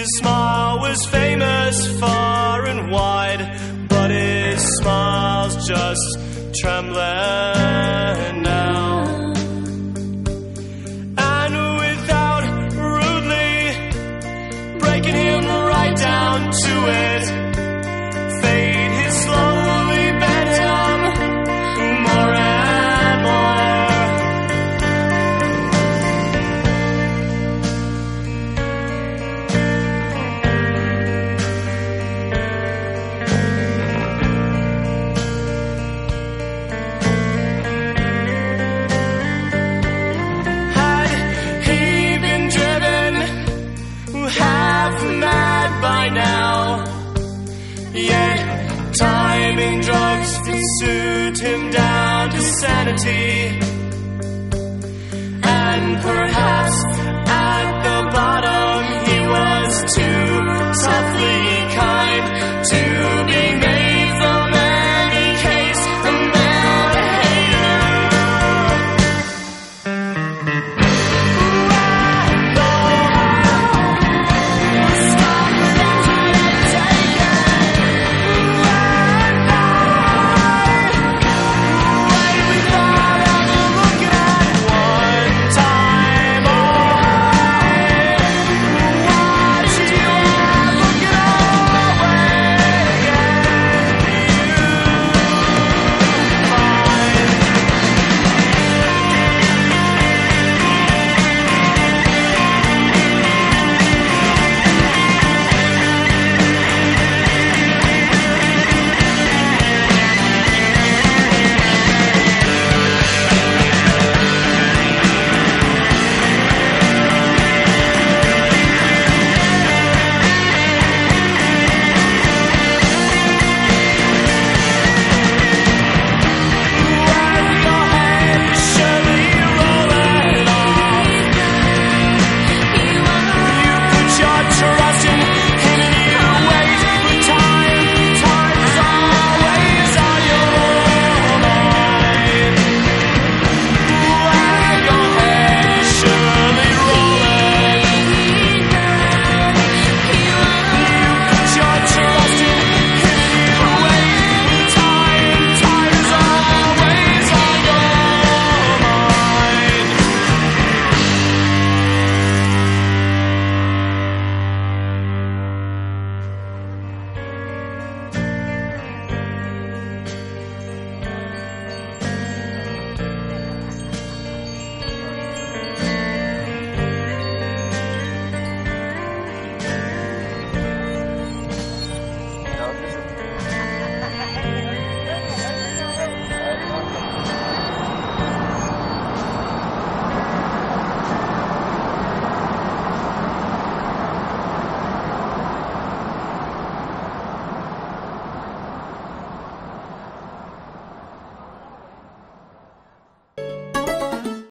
His smile was famous far and wide, but his smile's just trembling now. And without rudely breaking him right down to it, fate had slowly bent him more and more. Had he been driven half mad by now, yet timing drugs could soothe him down to sanity, and perhaps at the bottom